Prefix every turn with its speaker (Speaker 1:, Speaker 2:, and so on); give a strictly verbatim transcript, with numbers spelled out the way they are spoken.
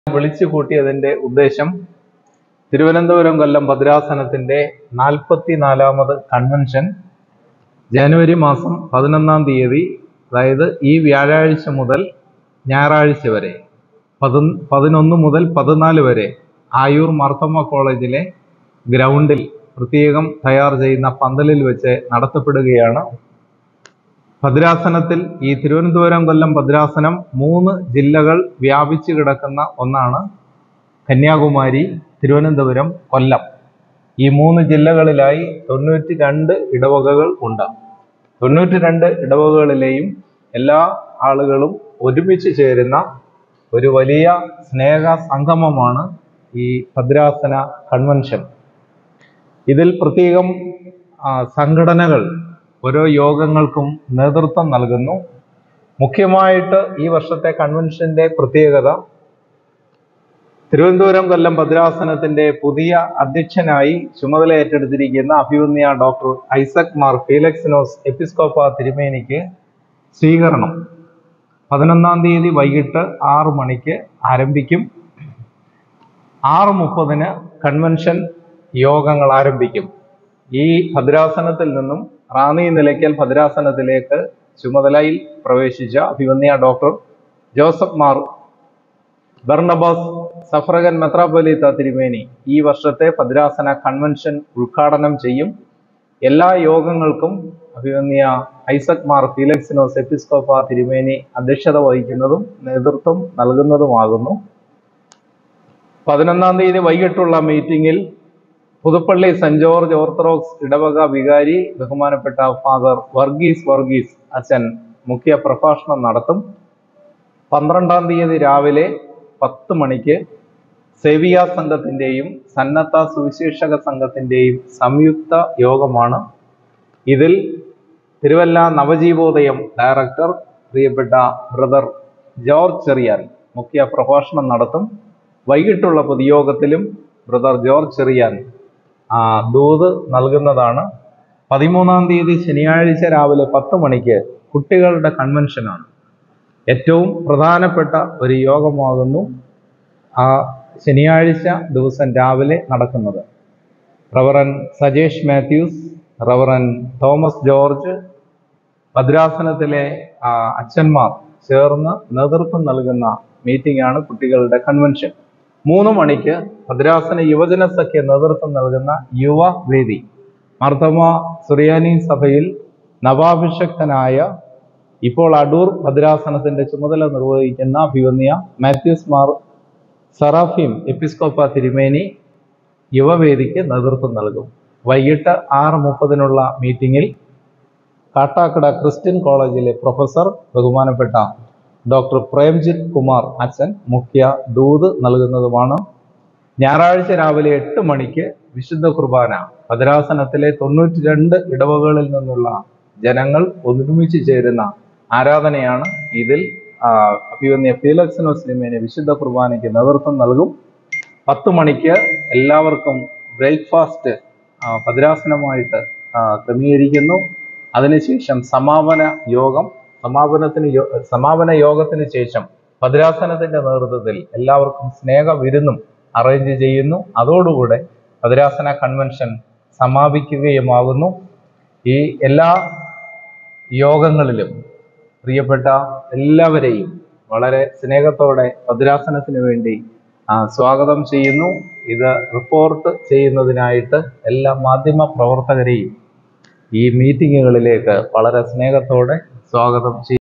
Speaker 1: വിളിച്ചു കൂട്ടിയതിന്റെ ഉദ്ദേശം തിരുവനന്തപുരം കൊല്ലം ഭദ്രാസനത്തിന്റെ നാൽപ്പത്തിനാലാമത് കൺവെൻഷൻ ജനുവരി മാസം പതിനൊന്നാം തീയതി, അതായത് ഈ വ്യാഴാഴ്ച മുതൽ ഞായറാഴ്ച വരെ പതി പതിനൊന്ന് മുതൽ പതിനാല് വരെ ആയൂർ മാർത്തോമ്മ കോളേജിലെ ഗ്രൗണ്ടിൽ പ്രത്യേകം തയ്യാർ ചെയ്യുന്ന പന്തലിൽ വെച്ച് നടത്തപ്പെടുകയാണ്. ഭദ്രാസനത്തിൽ ഈ തിരുവനന്തപുരം കൊല്ലം ഭദ്രാസനം മൂന്ന് ജില്ലകൾ വ്യാപിച്ചു കിടക്കുന്ന ഒന്നാണ്. കന്യാകുമാരി, തിരുവനന്തപുരം, കൊല്ലം. ഈ മൂന്ന് ജില്ലകളിലായി തൊണ്ണൂറ്റി രണ്ട് ഇടവകകൾ ഉണ്ട്. തൊണ്ണൂറ്റി രണ്ട് ഇടവകകളിലെയും എല്ലാ ആളുകളും ഒരുമിച്ച് ചേരുന്ന ഒരു വലിയ സ്നേഹ സംഗമമാണ് ഈ ഭദ്രാസന കൺവെൻഷൻ. ഇതിൽ പ്രത്യേകം സംഘടനകൾ ഓരോ യോഗങ്ങൾക്കും നേതൃത്വം നൽകുന്നു. മുഖ്യമായിട്ട് ഈ വർഷത്തെ കൺവെൻഷന്റെ പ്രത്യേകത, തിരുവനന്തപുരം കൊല്ലം ഭദ്രാസനത്തിന്റെ പുതിയ അധ്യക്ഷനായി ചുമതല ഏറ്റെടുത്തിരിക്കുന്ന അഭിവന്യ ഡോക്ടർ ഐസക് മാർ ഫീലക്സിനോസ് എപ്പിസ്കോപ്പ തിരുമേനിക്ക് സ്വീകരണം പതിനൊന്നാം തീയതി വൈകിട്ട് ആറ് മണിക്ക് ആരംഭിക്കും. ആറ് മുപ്പതിന് കൺവെൻഷൻ യോഗങ്ങൾ ആരംഭിക്കും. ഈ ഭദ്രാസനത്തിൽ നിന്നും റാന്നി നിലയ്ക്കൽ ഭദ്രാസനത്തിലേക്ക് ചുമതലയിൽ പ്രവേശിച്ച അഭിവന്യ doctor Joseph Mar Barnabas suffragan മെത്രാപ്പൊലീത്ത തിരുമേനി ഈ വർഷത്തെ ഭദ്രാസന കൺവെൻഷൻ ഉദ്ഘാടനം ചെയ്യും. എല്ലാ യോഗങ്ങൾക്കും അഭിവന്യ ഐസക് മാർ ഫീലക്സിനോസ് എപ്പിസ്കോപ്പ തിരുമേനി അധ്യക്ഷത വഹിക്കുന്നതും നേതൃത്വം നൽകുന്നതുമാകുന്നു. പതിനൊന്നാം തീയതി വൈകിട്ടുള്ള മീറ്റിംഗിൽ പുതുപ്പള്ളി സെന്റ് ജോർജ് ഓർത്തഡോക്സ് ഇടവക വികാരി ബഹുമാനപ്പെട്ട ഫാദർ വർഗീസ് വർഗീസ് അച്ഛൻ മുഖ്യ പ്രഭാഷണം നടത്തും. പന്ത്രണ്ടാം തീയതി രാവിലെ പത്ത് മണിക്ക് സേവിയ സംഘത്തിന്റെയും സന്നദ്ധ സുവിശേഷക സംഘത്തിന്റെയും സംയുക്ത യോഗമാണ്. ഇതിൽ തിരുവല്ല നവജീവോദയം ഡയറക്ടർ പ്രിയപ്പെട്ട ബ്രദർ ജോർജ് ചെറിയാൻ മുഖ്യ പ്രഭാഷണം നടത്തും. വൈകിട്ടുള്ള പൊതുയോഗത്തിലും ബ്രദർ ജോർജ് ചെറിയാൻ ആ ദൂത് നൽകുന്നതാണ്. പതിമൂന്നാം തീയതി ശനിയാഴ്ച രാവിലെ പത്ത് മണിക്ക് കുട്ടികളുടെ കൺവെൻഷനാണ്. ഏറ്റവും പ്രധാനപ്പെട്ട ഒരു യോഗമാകുന്നു ആ ശനിയാഴ്ച ദിവസം രാവിലെ നടക്കുന്നത്. Reverend Sajesh Mathews, reverend Thomas George, ഭദ്രാസനത്തിലെ അച്ഛന്മാർ ചേർന്ന് നേതൃത്വം നൽകുന്ന മീറ്റിംഗ് ആണ് കുട്ടികളുടെ കൺവെൻഷൻ. മൂന്ന് മണിക്ക് ഭദ്രാസന യുവജന സഖ്യ നേതൃത്വം നൽകുന്ന യുവവേദി. മാർത്തോമ്മ സുറിയാനി സഭയിൽ നവാഭിഷക്തനായ ഇപ്പോൾ അടൂർ ഭദ്രാസനത്തിന്റെ ചുമതല നിർവഹിക്കുന്ന അഭിവന്യ മാത്യൂസ് മാർ സറാഫീം എപ്പിസ്കോപ്പ തിരുമേനി യുവവേദിക്ക് നേതൃത്വം നൽകും. വൈകിട്ട് ആറ് മുപ്പതിനുള്ള മീറ്റിംഗിൽ കാട്ടാക്കട ക്രിസ്ത്യൻ കോളേജിലെ പ്രൊഫസർ ബഹുമാനപ്പെട്ട ഡോക്ടർ പ്രേംജിത്ത് കുമാർ അച്ഛൻ മുഖ്യ ദൂത് നൽകുന്നതുമാണ്. ഞായറാഴ്ച രാവിലെ എട്ട് മണിക്ക് വിശുദ്ധ കുർബാന. ഭദ്രാസനത്തിലെ തൊണ്ണൂറ്റി രണ്ട് ഇടവകളിൽ നിന്നുള്ള ജനങ്ങൾ ഒരുമിച്ച് ചേരുന്ന ആരാധനയാണ്. ഇതിൽ അഭിവന്യ ഫീലക്സിനോസ് തിരുമേനി വിശുദ്ധ കുർബാനയ്ക്ക് നേതൃത്വം നൽകും. പത്ത് മണിക്ക് എല്ലാവർക്കും ബ്രേക്ക്ഫാസ്റ്റ് ഭദ്രാസനമായിട്ട് ക്രമീകരിക്കുന്നു. അതിനുശേഷം സമാപന യോഗം. സമാപനത്തിന് സമാപന യോഗത്തിന് ശേഷം ഭദ്രാസനത്തിന്റെ നേതൃത്വത്തിൽ എല്ലാവർക്കും സ്നേഹ വിരുന്നും അറേഞ്ച് ചെയ്യുന്നു. അതോടുകൂടെ ഭദ്രാസന കൺവെൻഷൻ സമാപിക്കുകയുമാകുന്നു. ഈ എല്ലാ യോഗങ്ങളിലും പ്രിയപ്പെട്ട എല്ലാവരെയും വളരെ സ്നേഹത്തോടെ ഭദ്രാസനത്തിന് വേണ്ടി സ്വാഗതം ചെയ്യുന്നു. ഇത് റിപ്പോർട്ട് ചെയ്യുന്നതിനായിട്ട് എല്ലാ മാധ്യമ പ്രവർത്തകരെയും ഈ മീറ്റിങ്ങുകളിലേക്ക് വളരെ സ്നേഹത്തോടെ സ്വാഗതം ചെയ്യും.